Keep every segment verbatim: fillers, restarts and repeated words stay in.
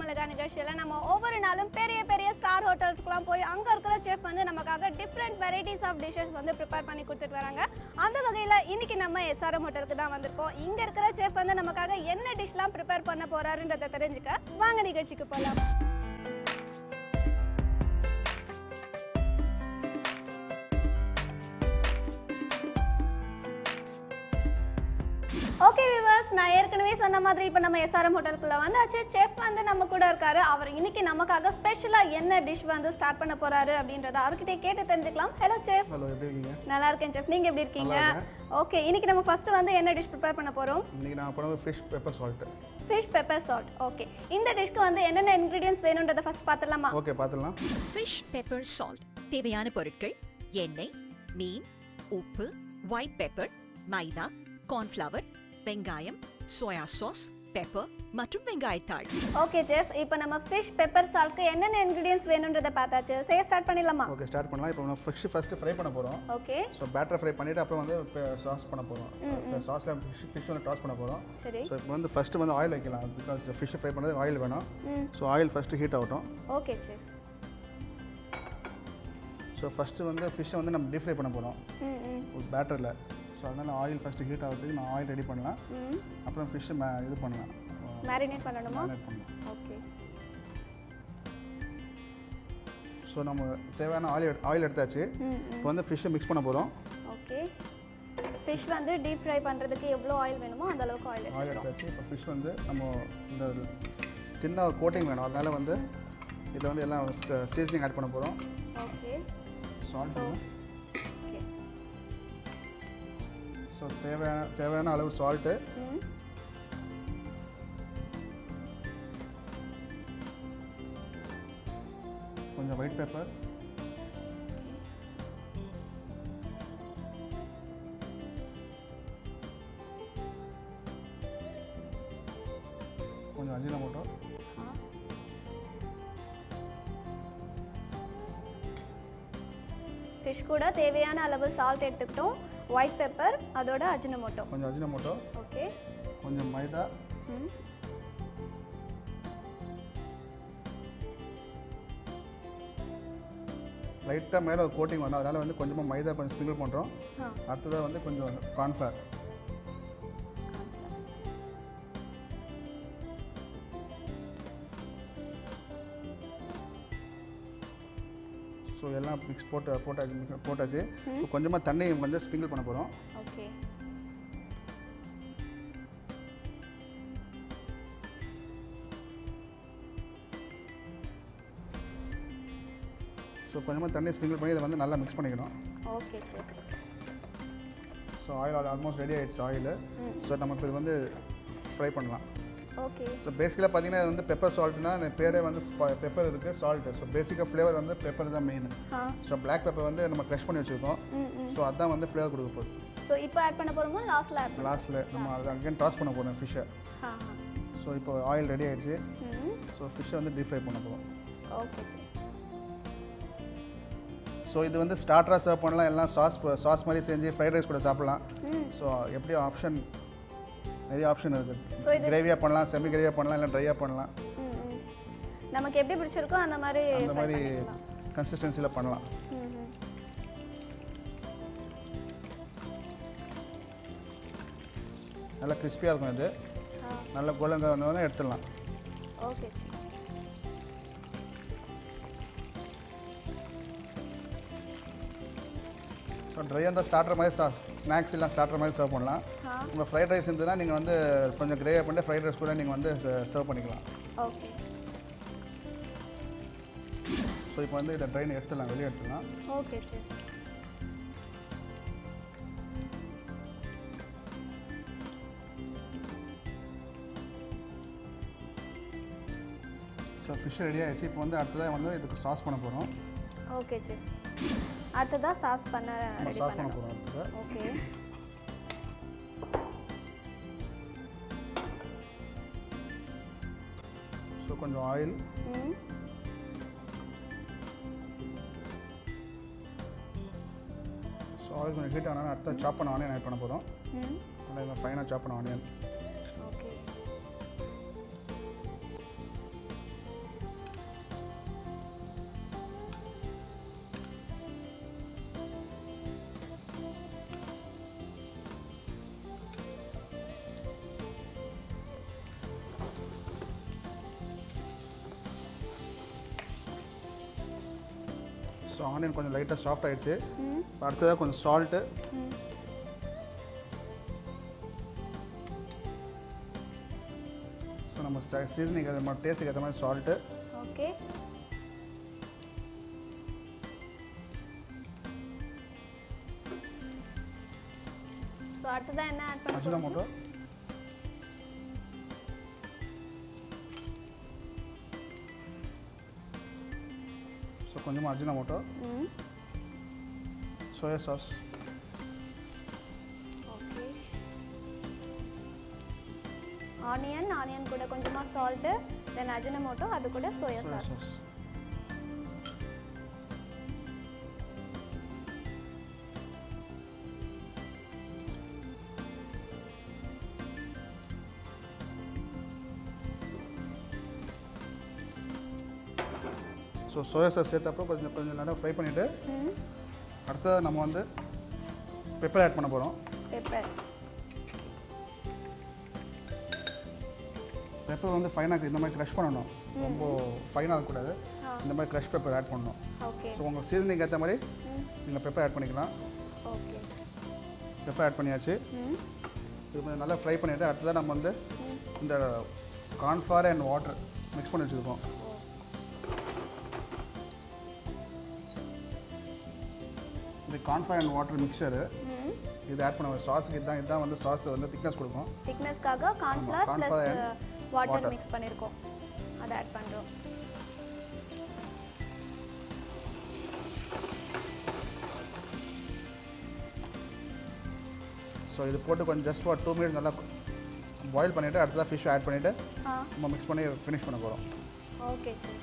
அழகா நிகழ்ச்சியில நம்ம ஒவ்வொரு நாளும் பெரிய பெரிய ஸ்டார் ஹோட்டல்ஸ்க்குலாம் போய் அங்க இருக்கிற செஃப் வந்து நமக்காக டிஃப்ரெண்ட் வெரைட்டிஸ் ஆஃப் டிஷஸ் வந்து ப்ரிப்பேர் பண்ணி கொடுத்துட்டு வராங்க. அந்த வகையில் இன்னைக்கு நம்ம எஸ்ஆர்எம் ஹோட்டலுக்கு தான் வந்திருக்கோம். இங்க இருக்கிற செஃப் வந்து நமக்காக என்ன டிஷ்லாம் ப்ரிப்பேர் பண்ண போறாருன்றதை தெரிஞ்சுக்க வாங்க நிகழ்ச்சிக்கு போகலாம். ஓகே வியூவர்ஸ், நான் ஏற்கனவே சொன்ன மாதிரி இப்போ நம்ம எஸ்ஆர்எம் ஹோட்டலுக்குள்ள வந்தாச்சு. செஃப் வந்து நம்ம கூட இருக்காரு. அவர் இன்னைக்கு நமக்காக ஸ்பெஷலா என்ன டிஷ் வந்து ஸ்டார்ட் பண்ண போறாரு அப்படின்றத அவர்கிட்ட கேட்டு தெரிஞ்சுக்கலாம். Hello chef. ஹலோ, எப்படி இருக்கீங்க? நல்லா இருக்கேன் செஃப், நீங்க எப்படி இருக்கீங்க? ஓகே, இன்னைக்கு நம்ம ஃபர்ஸ்ட் வந்து என்ன டிஷ் ப்ரிப்பேர் பண்ண போறோம்? இன்னைக்கு நான் பண்ணது fish pepper salt. Fish pepper salt. Okay, இந்த டிஷ்க்கு வந்து என்னென்ன இன்கிரிடியன்ட்ஸ் வேணும்ன்றத ஃபர்ஸ்ட் பார்த்துடலாமா? ஓகே, பார்த்துடலாம். ஃபிஷ் பெப்பர் சால்ட் தேவையான பொருட்கள்: எண்ணெய், மீன், உப்பு, ஒயிட் பெப்பர், மைதா, கார்ன்ஃப்ளவர், வெங்காயம், சோயா சாஸ், பெப்பர் மற்றும் வெங்காயத்தாள். ஓகே செஃப், இப்போ நம்ம ஃபிஷ் பெப்பர் சால்ட்க்கு என்னென்ன இன்கிரிடியன்ட்ஸ் வேணும்ன்றத பார்த்தாச்சு. செய்ய ஸ்டார்ட் பண்ணிடலாமா? ஓகே, ஸ்டார்ட் பண்ணலாம். இப்போ நம்ம ஃபிஷ் ஃபர்ஸ்ட் ஃப்ரை பண்ண போறோம். ஓகே, ஸோ பேட்டர் ஃப்ரை பண்ணிட்டு அப்புறம் வந்து சாஸ் பண்ண போறோம். சாஸ்ல ஃபிஷ் ஃபிஷ் வந்து டாஸ் பண்ண போறோம். சரி. ஸோ இப்போ வந்து ஃபர்ஸ்ட் வந்து ஆயில் வைக்கலாம். பிகாஸ் ஃபிஷ் ஃப்ரை பண்ணது ஆயில் வேணும். ஸோ ஆயில் ஃபர்ஸ்ட் ஹீட் ஆகட்டும். Okay chef. ஸோ ஃபர்ஸ்ட் வந்து ஃபிஷ்ஷை வந்து நம்ம டீப் ஃப்ரை பண்ண போறோம் ஒரு பேட்டரில். ஸோ அதனால் ஆயில் ஃபஸ்ட்டு ஹீட் ஆகிறதுக்கு நான் ஆயில் ரெடி பண்ணலாம். அப்புறம் ஃபிஷ்ஷை மே இது பண்ணலாம், மேரினேட் பண்ணணுமா? மேரினேட் பண்ணலாம். ஓகே. ஸோ நம்ம தேவையான ஆயில் ஆயில் எடுத்தாச்சு. இப்போ வந்து ஃபிஷ்ஷை மிக்ஸ் பண்ண போகிறோம். ஓகே, ஃபிஷ் வந்து டீப் ஃப்ரை பண்ணுறதுக்கு எவ்வளோ ஆயில் வேணுமோ அந்த அளவுக்கு ஆயில் ஆயில் எடுத்தாச்சு. இப்போ ஃபிஷ் வந்து நம்ம இந்த தின்ன கோட்டிங் வேணும். அதனால் வந்து இதில் வந்து எல்லாம் சீசனிங் ஆட் பண்ண போகிறோம். Okay, salt. ஓகே. ஸோ தேவையான தேவையான அளவு சால்ட்டு, கொஞ்சம் ஒயிட் பெப்பர், கொஞ்சம் அஜினோமோட்டோ, ஃபிஷ் கூட தேவையான அளவு சால்ட் எடுத்துக்கிட்டோம், ஒயிட் பெப்பர், அதோட அஜினோமோட்டோ, கொஞ்சம் அஜினோமோட்டோ. ஓகே. கொஞ்சம் மைதா, லைட்டாக மேலே ஒரு கோட்டிங் வரும். அதனால் வந்து கொஞ்சமாக மைதா கொஞ்சம் ஸ்ப்ரிங்கிள் பண்ணுறோம். அடுத்ததாக வந்து கொஞ்சம் கார்ன்ஃப்ளவர். ஸோ எல்லாம் மிக்ஸ் போட்டு போட்டாச்சு போட்டாச்சு இப்போ கொஞ்சமாக தண்ணி கொஞ்சம் ஸ்ப்ரிங்கிள் பண்ண போகிறோம். ஓகே. ஸோ கொஞ்சமாக தண்ணி ஸ்ப்ரிங்கிள் பண்ணி இதை வந்து நல்லா மிக்ஸ் பண்ணிக்கணும். Okay sir. So oil almost ready ஆகிடுச்சு ஆயில். ஸோ நம்ம இப்போ இது வந்து ஃப்ரை பண்ணலாம். ஓகே. ஸோ பேசிக்கலாக பார்த்தீங்கன்னா இது வந்து பெப்பர் சால்ட்னா பேரே வந்து பெப்பர் இருக்குது, சால்ட்டு. ஸோ பேசிக்காக ஃப்ளேவர் வந்து பெப்பர் தான் மெயின். ஸோ பிளாக் பெப்பர் வந்து நம்ம க்ரஷ் பண்ணி வச்சுருக்கோம். ஸோ அதுதான் வந்து ஃப்ளேவர் கொடுக்க போகுது. ஸோ இப்போ ஆட் பண்ண போகிறோமா லாஸ்ட்டில் ஆட் பண்ண? லாஸ்ட்டில் நம்ம அதை அங்கேயும் டாஸ் பண்ண போகிறோம் ஃபிஷ்ஷை. ஸோ இப்போ ஆயில் ரெடி ஆகிடுச்சு. ஸோ ஃபிஷ்ஷை வந்து டீப் ஃப்ரை பண்ண போகிறோம். Okay sir. ஸோ இது வந்து ஸ்டார்டராக சர்வ் பண்ணலாம், எல்லாம் சாஸ் சாஸ் மாதிரி செஞ்சு ஃப்ரைட் ரைஸ் கூட சாப்பிட்லாம். ஸோ எப்படி ஆப்ஷன் நிறைய ஆப்ஷன் இருக்குது. கிரேவியாக பண்ணலாம், செமி கிரேவியாக பண்ணலாம், இல்லை ட்ரையாக பண்ணலாம். நமக்கு எப்படி பிடிச்சிருக்கோ அந்த மாதிரி அந்த மாதிரி கன்சிஸ்டன்சியில் பண்ணலாம். நல்லா கிறிஸ்பியாக இருக்கும். இது நல்லா கோல்டன் வந்தோடனே எடுத்துடலாம். ஓகே. ஸோ ட்ரையாக இருந்தால் ஸ்டார்டர் மாதிரி சா ஸ்நாக்ஸ் எல்லாம் ஸ்டார்டர் மாதிரி சர்வ் பண்ணலாம். உங்கள் ஃப்ரைட் ரைஸ் இருந்ததுன்னா நீங்கள் வந்து கொஞ்சம் கிரேவியாக பண்ணி ஃப்ரைட் ரைஸ் கூட நீங்கள் வந்து சர்வ் பண்ணிக்கலாம். ஓகே. ஸோ இப்போ வந்து இதை ட்ரைன் எடுத்துடலாம், வெளியே எடுத்துடலாம். Okay sir. So fish ready ஆகிடுச்சு. இப்போ வந்து அடுத்ததாக வந்து இதுக்கு சாஸ் பண்ண போகிறோம். Okay sir. அடுத்ததாக சாஸ் பண்ண ரெடி சாஸ் பண்ண போகிறோம் அடுத்தது. ஓகே. ஸோ கொஞ்சம் ஆயில், ஸோ ஆயில் கொஞ்சம் ஹீட் ஆனால் அடுத்த சாப் பண்ண ஆனியன் ஆட் பண்ண போகிறோம். நல்லா ஃபைனாக சாப் பண்ண ஆனியன். ஓகே. ஸோ ஆனியன் கொஞ்சம் லைட்டாக சாஃப்ட் ஆகிடுச்சு. அடுத்ததாக கொஞ்சம் சால்ட்டு, ஸோ நம்ம சீசனிங் அது மாதிரி டேஸ்ட்டுக்கு ஏற்ற மாதிரி சால்ட்டு. ஓகே. ஸோ அடுத்ததாக என்ன ஆட் பண்ண அஜினோமோட்டோ. ஸோ கொஞ்சமாக Ajinomoto, soya sauce, okay. Onion onion கூட கொஞ்சமாக சால்ட்டு, தென் அஜினோமோட்டோ, அது கூட soya soya sauce. Sauce. So soya sauce சேர்த்தப்போ கொஞ்சம் கொஞ்சம் நல்லா ஃப்ரை பண்ணிவிட்டு அடுத்தது நம்ம வந்து பெப்பர் ஆட் பண்ண போகிறோம். பெப்பர் பெப்பர் வந்து ஃபைனாக இந்த மாதிரி க்ரஷ் பண்ணணும், ரொம்ப ஃபைனாக இருக்கக்கூடாது. இந்த மாதிரி க்ரஷ் பெப்பர் ஆட் பண்ணணும். ஓகே. ஸோ உங்கள் சீசனிங் ஏற்ற மாதிரி நீங்கள் பெப்பர் ஆட் பண்ணிக்கலாம். ஓகே. பெப்பர் ஆட் பண்ணியாச்சு. இது கொஞ்சம் நல்லா ஃப்ரை பண்ணிவிட்டு அடுத்ததாக நம்ம வந்து இந்த கார்ன்ஃப்ளவர் அண்ட் வாட்டர் மிக்ஸ் பண்ணி வச்சுருக்கோம். இந்த கார்ன்ஃப்ளவர் அண்ட் வாட்டர் மிக்சரு இது ஆட் பண்ணுவோம். சாஸுக்கு இதுதான் இதுதான் வந்து சாஸ் வந்து திக்னஸ் கொடுக்கும். திக்னஸ்க்காக கார்ன்ஃப்ளவர் ப்ளஸ் வாட்டர் மிக்ஸ் பண்ணியிருக்கோம், அதை ஆட் பண்ணுறோம். ஸோ இது போட்டு கொஞ்சம் ஜஸ்ட் ஒரு டூ மினிட்ஸ் நல்லா பாயில் பண்ணிவிட்டு அடுத்ததாக ஃபிஷ் ஆட் பண்ணிவிட்டு நம்ம மிக்ஸ் பண்ணி ஃபினிஷ் பண்ண போகிறோம். Okay sir.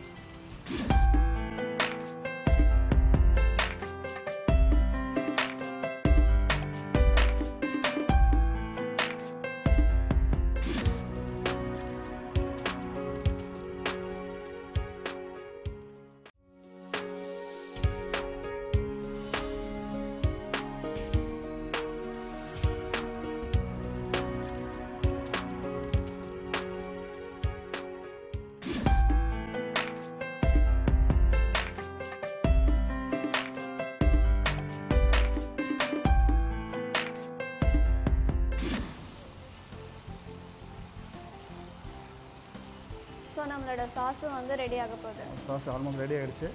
ஸோ நம்மளோட சாஸும் வந்து ரெடி ஆக போகுது. சாஸ் ஆல்மோஸ்ட் ரெடி ஆகிடுச்சு.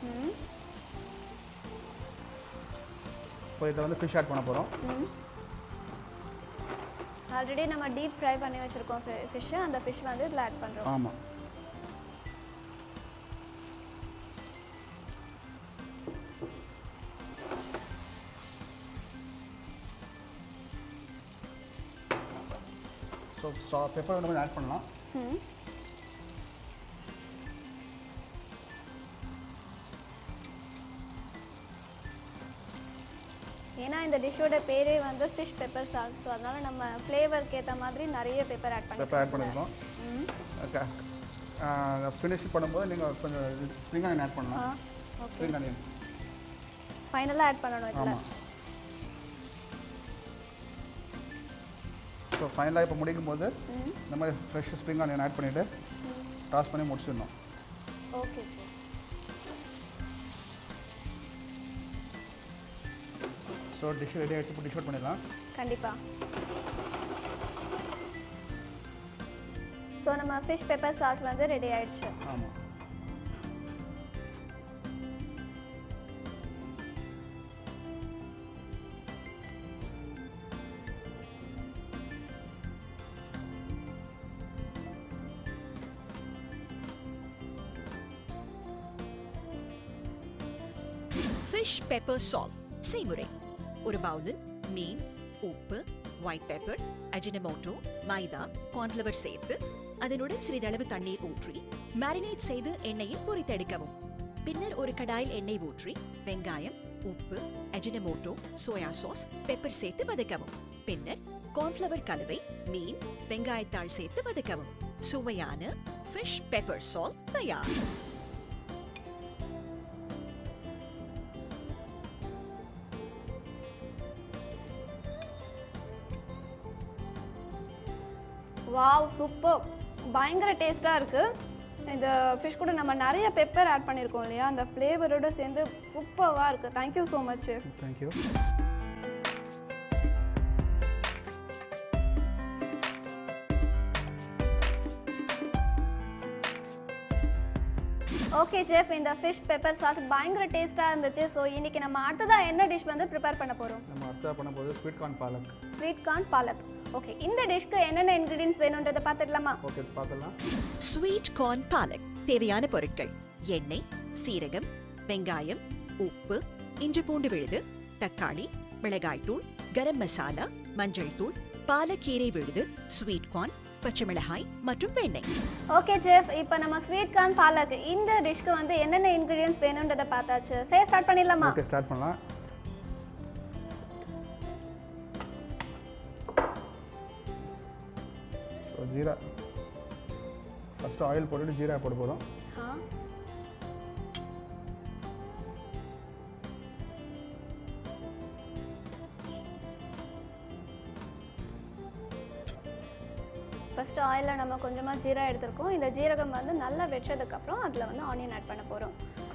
இப்போ இதை வந்து ஃபிஷ் ஆட் பண்ண போகிறோம். ஆல்ரெடி நம்ம டீப் ஃப்ரை பண்ணி வச்சுருக்கோம் ஃபிஷ்ஷு, அந்த ஃபிஷ் வந்து இதில் ஆட் பண்ணுறோம். ஆமாம். ஸோ சா பெப்பர் வந்து ஆட் பண்ணலாம். ஏன்னா இந்த டிஷ்ஷோட பேரே வந்து ஃபிஷ் பெப்பர் சாஸ், ஸோ அதனால நம்ம ஃப்ளேவருக்கு ஏற்ற மாதிரி நிறைய பெப்பர் ஆட் பண்ணி பெப்பர் ஆட் பண்ணிருக்கோம். ஓகே. ஃபினிஷ் பண்ணும்போது நீங்கள் கொஞ்சம் ஸ்ப்ரிங் ஆனியன் ஆட் பண்ணலாம். ஸ்ப்ரிங் ஆனியன் ஃபைனலாக ஆட் பண்ணணும் இதில். ஆமாம். ஸோ ஃபைனலாக இப்போ முடிக்கும் போது இந்த மாதிரி ஃப்ரெஷ் ஸ்ப்ரிங் ஆனியன் ஆட் பண்ணிவிட்டு டாஸ் பண்ணி முடிச்சிடணும். Okay sir. So dish ready ஆகிடுச்சு. இப்போ டிஷ் அவுட் பண்ணிடலாம். கண்டிப்பாக. ஸோ நம்ம ஃபிஷ் பெப்பர் சால்ட் வந்து ரெடி ஆயிடுச்சு. ஆமாம். ஃபிஷ் பெப்பர் சால்ட் செய்முறை. ஒரு பவுலில் மீன், உப்பு, ஒயிட் பெப்பர், அஜினமோட்டோ, மைதா, கார்ன்ஃப்ளவர் சேர்த்து அதனுடன் சிறிதளவு தண்ணீர் ஊற்றி மேரினேட் செய்து எண்ணெயில் பொரித்தெடுக்கவும். பின்னர் ஒரு கடாயில் எண்ணெய் ஊற்றி வெங்காயம், உப்பு, அஜினமோட்டோ, சோயா சாஸ், பெப்பர் சேர்த்து வதக்கவும். பின்னர் கார்ன்ஃப்ளவர் கலவை, மீன், வெங்காயத்தாள் சேர்த்து வதக்கவும். சுவையான ஃபிஷ் பெப்பர் சால்ட் தயார். வாவ், சூப்பர், பயங்கர டேஸ்ட்டாக இருக்குது. இந்த ஃபிஷ் கூட நம்ம நிறைய பெப்பர் ஆட் பண்ணியிருக்கோம் இல்லையா, அந்த ஃப்ளேவரோட சேர்ந்து சூப்பராக இருக்குது. Thank you so much chef. Thank you. Okay chef, இந்த ஃபிஷ் பெப்பர் சால்ட் பயங்கர டேஸ்ட்டாக இருந்துச்சு. ஸோ இன்றைக்கி நம்ம அடுத்ததாக என்ன டிஷ் வந்து ப்ரிப்பேர் பண்ண போகிறோம்? நம்ம அடுத்ததாக பண்ண போகிறது sweet corn palak. Sweet corn palak. Okay, இந்த டிஷ்க்கு என்னென்ன இன்க்ரீடியன்ஸ் வேணுன்றதை பார்த்துடலாமா? ஓகே, பார்த்துடலாம். ஸ்வீட் கார்ன் பாலக் தேவையான பொருட்கள்: எண்ணெய், சீரகம், வெங்காயம், உப்பு, இஞ்சி பூண்டு விழுது, தக்காளி, மிளகாய்த்தூள், கரம் மசாலா, மஞ்சள் தூள், பாலக்கீரை விழுது, ஸ்வீட் கார்ன், பச்சை மிளகாய் மற்றும் வெண்ணெய். ஓகே செஃப், இப்போ நம்ம ஸ்வீட் கார்ன் பாலக் இந்த டிஷ்க்கு வந்து என்னென்ன இன்க்ரீடியன்ஸ் வேணுன்றதை பார்த்தாச்சு. சரி, ஸ்டார்ட் பண்ணிடலாமா? ஓகே, ஸ்டார்ட் பண்ணலாம். ஸோ ஜீரா ஃபஸ்ட்டு ஆயில் போட்டுட்டு ஜீரா போட போகிறோம். ஆ, ஃபஸ்ட்டு ஆயிலில் நம்ம கொஞ்சமாக ஜீரா எடுத்துருக்கோம். இந்த ஜீரகம் வந்து நல்லா வெச்சதுக்கப்புறம் அதில் வந்து ஆனியன் ஆட் பண்ண போகிறோம்.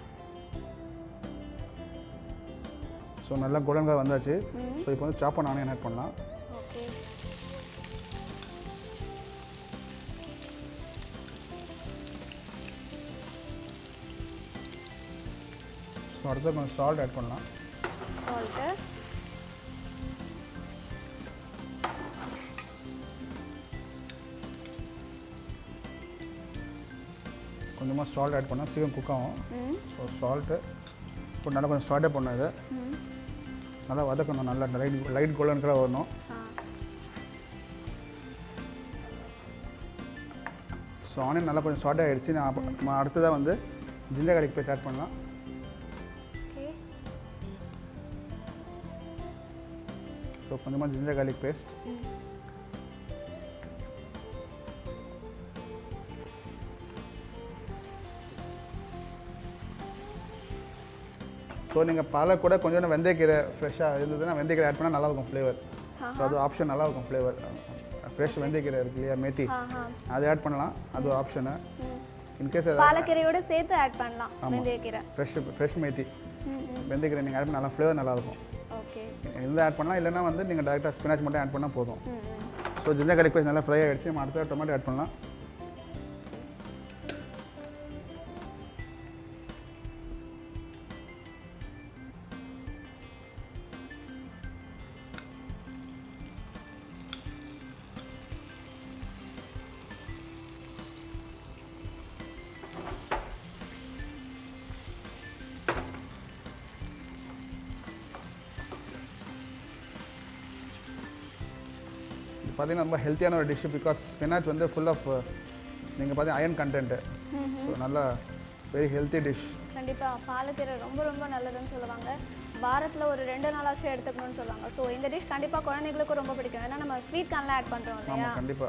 ஸோ நல்லா கோல்டன் வந்தாச்சு. ஸோ இப்போ வந்து சாப் பண்ண ஆனியன் ஆட் பண்ணலாம். ஓகே, ஸோ அடுத்து கொஞ்சம் சால்ட் ஆட் பண்ணலாம். சால்ட்டு, கொஞ்சமாக சால்ட் ஆட் பண்ணால் சீக்கிரம் குக் ஆகும். ஸோ சால்ட்டு இப்போ நல்லா கொஞ்சம் சால்ட்டே பண்ணணும். இதை நல்லா வதக்கணும். நல்லா லைட் லைட் கோல்டன் கலர் வரணும். ஸோ ஆனியன் நல்லா கொஞ்சம் சால்ட் ஆகிடுச்சு. நான் அப்போ அடுத்ததாக வந்து ஜிஞ்சர் கார்லிக் பேஸ்ட் ஆட் பண்ணலாம். ஸோ கொஞ்சமாக ஜிஞ்சர் கார்லிக் பேஸ்ட், ஸோ நீங்கள் பாலக் கூட கொஞ்சம் வெந்தயக்கீரை ஃப்ரெஷ்ஷாக இருந்ததுன்னா வெந்தயக்கீரை ஆட் பண்ணால் நல்லாயிருக்கும் ஃப்ளேவர். ஸோ அது ஆப்ஷன் நல்லாயிருக்கும் ஃப்ளேவர். ஃப்ரெஷ் வெந்தயக்கீரை இருக்கு இல்லையா, மேத்தி, அது ஆட் பண்ணலாம். அது ஆப்ஷனு. இன்கேஸ் பாலக்கீரையோட சேர்த்து ஆட் பண்ணலாம். வெந்தயக்கீரை, ஃப்ரெஷ் ஃப்ரெஷ் மேத்தி, வெந்தயக்கீரை நீங்கள் ஆட் பண்ணால் நல்லா ஃப்ளேவர் நல்லாயிருக்கும். ஓகே, எந்த ஆட் பண்ணலாம். இல்லைன்னா வந்து நீங்கள் டேரெக்டாக ஸ்பினாச் மட்டும் ஆட் பண்ணால் போதும். ஸோ ஜிஞ்சர் கார்லிக் பேஸ்ட் நல்லா ஃப்ரை ஆகிடுச்சு. நம்ம அடுத்த டொமேட்டோ ஆட் பண்ணலாம். பார்த்தீங்கன்னா ரொம்ப ஹெல்த்தியான ஒரு டிஷ்ஷு. பிகாஸ் ஸ்பினாச் வந்து ஃபுல் ஆஃப் நீங்கள் பார்த்தீங்கன்னா அயன் கண்டென்ட்டு. ஸோ நல்லா வெரி ஹெல்த்தி டிஷ். கண்டிப்பாக பாலக்கீரை ரொம்ப ரொம்ப நல்லதுன்னு சொல்லுவாங்க. வாரத்தில் ஒரு ரெண்டு நாளாச்சும் எடுத்துக்கணும்னு சொல்லுவாங்க. ஸோ இந்த டிஷ் கண்டிப்பாக குழந்தைங்களுக்கும் ரொம்ப பிடிக்கும். ஏன்னா நம்ம ஸ்வீட் கார்ன்லாம் ஆட் பண்ணுறோம் இல்லையா? ஆமாம், கண்டிப்பாக.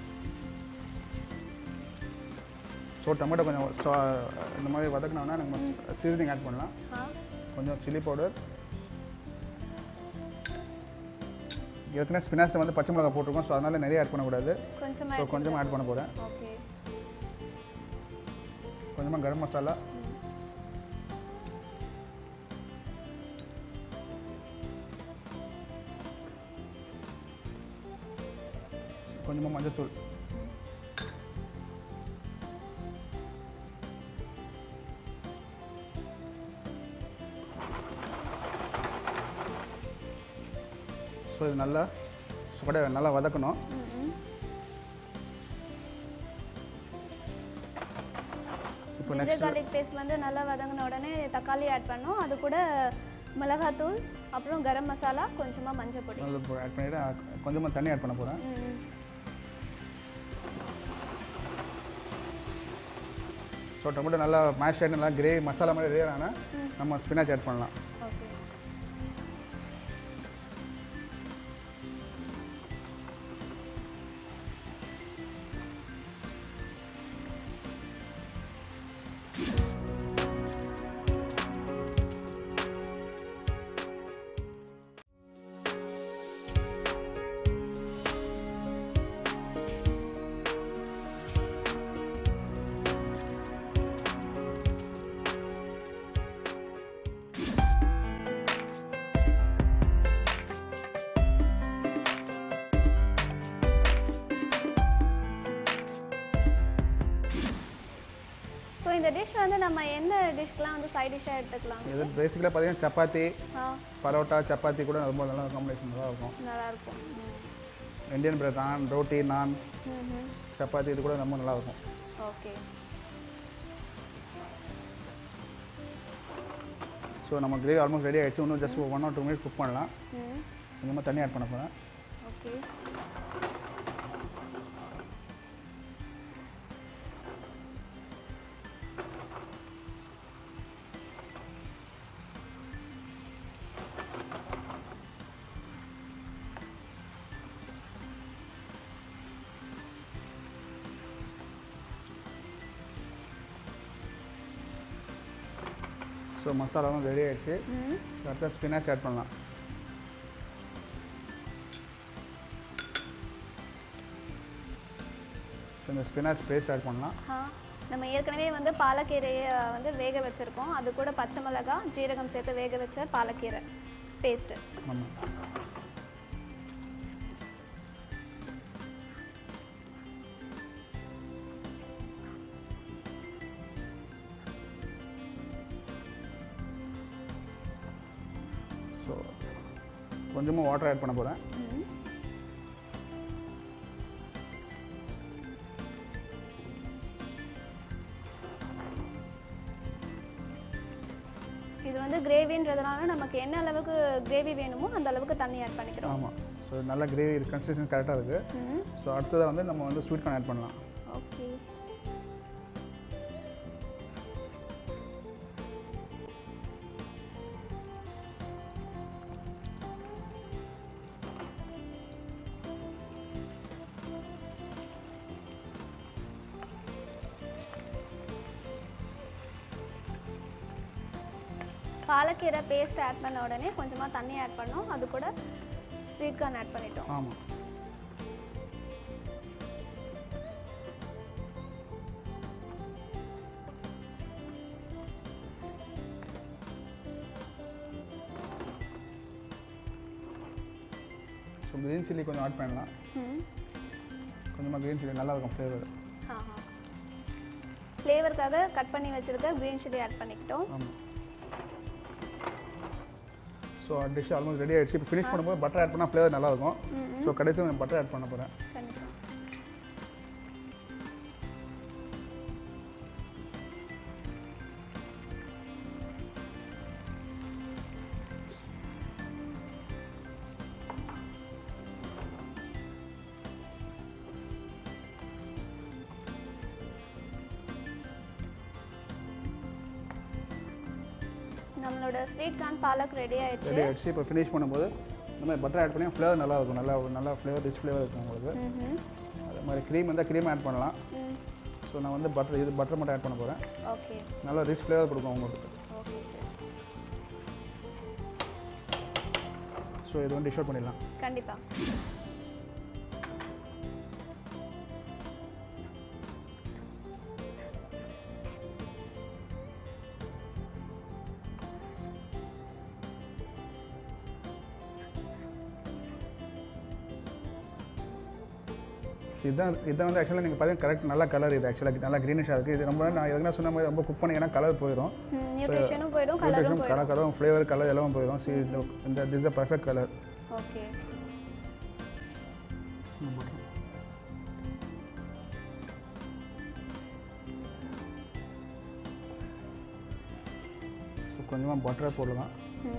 ஸோ டொமேட்டோ கொஞ்சம் ஸோ இந்த மாதிரி வதக்கினோன்னா நம்ம சீசனிங் ஆட் பண்ணலாம். கொஞ்சம் சில்லி பவுடர், ஏற்கனவே ஸ்பினாச்சில் வந்து பச்சை மிளகாய் போட்டிருக்கோம். ஸோ அதனால் நிறைய ஆட் பண்ணக்கூடாது. ஸோ கொஞ்சமாக ஆட் பண்ண போகிறேன். கொஞ்சமாக கரம் மசாலா, கொஞ்சமாக மஞ்சத்தூள், ஸோ இது நல்லா சுட நல்லா வதக்கணும். இப்போ ஜிஞ்சர் கார்லிக் பேஸ்ட் வந்து நல்லா வதங்கின உடனே தக்காளி ஆட் பண்ணோம். அது கூட மிளகாத்தூள், அப்புறம் கரம் மசாலா, கொஞ்சமாக மஞ்சள் பொடி ஆட் பண்ணிவிட்டு கொஞ்சமாக தண்ணி ஆட் பண்ண போகிறேன். ஸோ டொமேட்டோ நல்லா மேஷ் ஆகிட்டு நல்லா கிரேவி மசாலா மாதிரி ரெடி ஆனால் நம்ம ஸ்பினாச் ஆட் பண்ணலாம். ஸோ இந்த டிஷ் வந்து நம்ம என்ன டிஷ்க்கெலாம் வந்து சைட் டிஷ்ஷாக எடுத்துக்கலாம்? இது பேசிக்கலாக பார்த்தீங்கன்னா சப்பாத்தி, பரோட்டா, சப்பாத்தி கூட ரொம்ப நல்லா காம்பினேஷன் நல்லா இருக்கும். நல்லாயிருக்கும். இந்தியன் பிரெட், நான் ரோட்டி, நான் சப்பாத்தி இது கூட ரொம்ப நல்லாயிருக்கும். ஓகே. ஸோ நம்ம கிரேவி ஆல்மோஸ்ட் ரெடி ஆகிடுச்சு. இன்னும் just one or two minutes cook பண்ணலாம். கொஞ்சமாக தண்ணி ஆட் பண்ண போகிறேன். ஓகே. ஸோ மசாலாவும் ரெடி ஆகிடுச்சு. அடுத்த ஸ்பினாச் ஆட் பண்ணலாம். இந்த ஸ்பினாச் பேஸ்ட் ஆட் பண்ணலாம். நம்ம ஏற்கனவே வந்து பாலக்கீரையை வந்து வேக வச்சுருக்கோம். அது கூட பச்சை மிளகாய், ஜீரகம் சேர்த்து வேக வச்ச பாலக்கீரை பேஸ்ட்டு. ஆமாம். ஸோ கொஞ்சமாக வாட்டர் ஆட் பண்ண போகிறேன். இது வந்து கிரேவின்றதுனால நமக்கு என்ன அளவுக்கு கிரேவி வேணுமோ அந்த அளவுக்கு தண்ணி ஆட் பண்ணிக்கிறோம். ஆமாம். ஸோ நல்ல கிரேவி கன்சிஸ்டன்சி கரெக்டாக இருக்குது. ஸோ அடுத்ததாக வந்து நம்ம வந்து ஸ்வீட் கார்ன் ஆட் பண்ணலாம். ஓகே. பாலக்கீரை பேஸ்ட் ஆட் பண்ண உடனே கொஞ்சமாக தண்ணி ஆட் பண்ணோம். அது கூட ஸ்வீட் கார்ன் ஆட் பண்ணிட்டோம். ஆமாம். ஸோ க்ரீன் சில்லி கொஞ்சம் ஆட் பண்ணலாம். கொஞ்சமாக க்ரீன் சில்லி நல்லா இருக்கும் ஃப்ளேவர். ஆஹா. ஃப்ளேவருக்காக கட் பண்ணி வச்சுருக்க க்ரீன் சில்லி ஆட் பண்ணிக்கிட்டோம். ஆமாம். ஸோ டிஷ் ஆல்மோஸ்ட் ரெடி ஆகிடுச்சு. இப்போ ஃபினிஷ் பண்ணும்போது பட்டர் ஆட் பண்ணால் ஃப்ளேவர் நல்லாயிருக்கும். ஸோ கடைசியாக நான் பட்டர் ஆட் பண்ண போகிறேன். கண்டிப்பாக. நம்மளோட ஸ்வீட் கார்ன் பாலக் ரெடி ஆயிடுச்சு. ரெடி ஆயிடுச்சு. இப்போ ஃபினிஷ் பண்ணும்போது நம்ம பட்டர் ஆட் பண்ணி ஃப்ளேவர் நல்லா இருக்கும். நல்லா நல்லா ஃப்ளேவர் ரிச் ஃப்ளேவர் இருக்கும் உங்களுக்கு. அதே மாதிரி க்ரீம் இருந்தால் க்ரீம் ஆட் பண்ணலாம். ஸோ நான் வந்து பட்டர் இது பட்டர் மட்டும் ஆட் பண்ண போகிறேன். ஓகே. நல்லா ரிச் ஃப்ளேவர் கொடுக்கும் உங்களுக்கு. Okay sir. ஸோ இது வந்து டிஷ் அவுட் பண்ணிடலாம். கண்டிப்பாக. இதுதான் இதான் வந்து ஆக்சுவலாக நீங்கள் பார்த்தீங்கன்னா கரெக்ட் நல்ல கலர். இது ஆக்சுவலாக நல்லா க்ரீனிஷாக இருக்குது. இது ரொம்ப நான் எதுனா சொன்ன மாதிரி ரொம்ப குக் பண்ணிங்கன்னா கலர் போயிடும். நியூட்ரிஷனும் போயிடும், கலரும் போயிடும். கலர் கலரும் ஃப்ளேவர் கலர் எல்லாம் போயிடும். சி இந்த this is a perfect colour. Okay. So கொஞ்சமாக பட்டரை போடலாம்.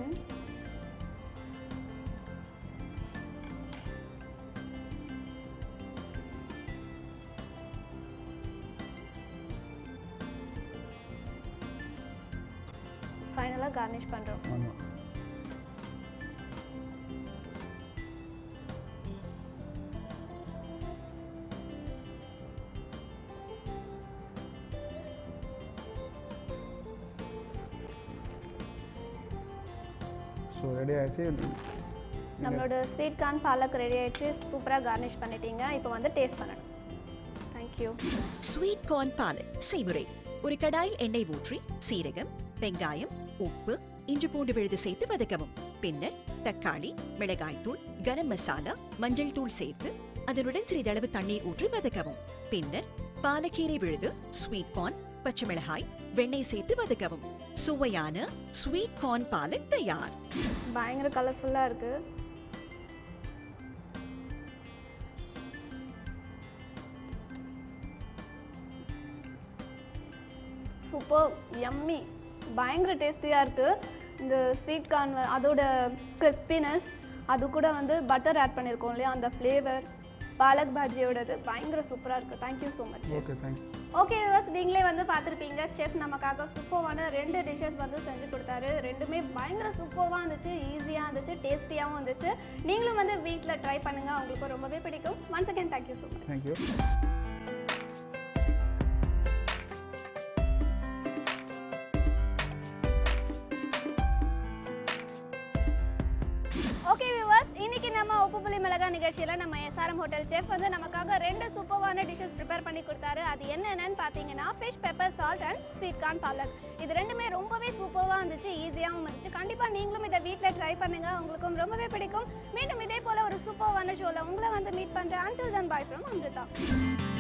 ஃபைனலாக கார்னிஷ் பண்ணுறோம். ஆமாம். ஸோ ரெடி ஆகிடுச்சு. நம்மளோட ஸ்வீட் கார்ன் பாலக் ரெடி ஆயிடுச்சு. சூப்பராக கார்னிஷ் பண்ணிட்டீங்க. இப்போ வந்து டேஸ்ட் பண்ணணும். தேங்க்யூ. ஸ்வீட் கார்ன் பாலக் செய்முறை. ஒரு கடாய் எண்ணெய் ஊற்றி சீரகம், வெங்காயம், உப்பு, இஞ்சி பூண்டு விழுது சேர்த்து வதக்கவும். பின்னர் தக்காளி, மிளகாய் தூள், கரம் மசாலா, மஞ்சள் தூள் சேர்த்து அதனுடன் சிறிதளவு தண்ணீர் ஊற்றி வதக்கவும். பின்னர் பாலக்கீரை விழுது, ஸ்வீட் கார்ன், பச்சை மிளகாய், வெண்ணெய் சேர்த்து வதக்கவும். சுவையான ஸ்வீட் கார்ன் பாலக் தயார். பயங்கர கலர்ஃபுல்லா இருக்கு. சூப்பர், யம்மி, பயங்கர டேஸ்டியாக இருக்குது. இந்த ஸ்வீட் கார்ன் அதோட கிறிஸ்பினஸ், அது கூட வந்து பட்டர் ஆட் பண்ணியிருக்கோம் இல்லையா, அந்த ஃப்ளேவர், பாலக் பாஜியோடது பயங்கர சூப்பராக இருக்குது. Thank you so much. Okay, thank you. Okay viewers, நீங்களே வந்து பார்த்துருப்பீங்க, செஃப் நமக்காக சூப்பரான ரெண்டு டிஷ்ஷஸ் வந்து செஞ்சு கொடுத்தாரு. ரெண்டுமே பயங்கர சூப்பராக இருந்துச்சு, ஈஸியாக இருந்துச்சு, டேஸ்டியாகவும் இருந்துச்சு. நீங்களும் வந்து வீட்டில் ட்ரை பண்ணுங்கள், உங்களுக்கு ரொம்பவே பிடிக்கும். Once again thank you so much. Thank you. Okay viewers, இன்னைக்கு நம்ம உப்பு புளி மிளகாய் நிகழ்ச்சியில் நம்ம எஸ்ஆர்எம் ஹோட்டல் செஃப் வந்து நமக்காக ரெண்டு சூப்பரான டிஷ்ஷஸ் ப்ரிப்பேர் பண்ணி கொடுத்தாரு. அது என்னென்னு பார்த்தீங்கன்னா fish pepper salt and sweet corn palak. இது ரெண்டுமே ரொம்பவே சூப்பராக இருந்துச்சு, ஈஸியாகவும் இருந்துச்சு. கண்டிப்பாக நீங்களும் இதை வீட்டில் ட்ரை பண்ணுங்கள், உங்களுக்கும் ரொம்பவே பிடிக்கும். மீண்டும் இதே போல் ஒரு சூப்பரான ஷோவில் உங்களை வந்து மீட் பண்ணுறேன். Until then bye from Amrita.